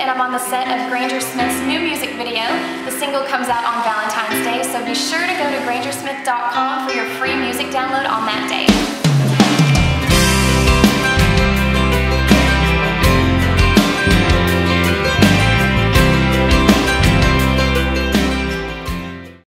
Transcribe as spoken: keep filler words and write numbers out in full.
and I'm on the set of Granger Smith's new music video. The single comes out on Valentine's Day, so be sure to go to granger smith dot com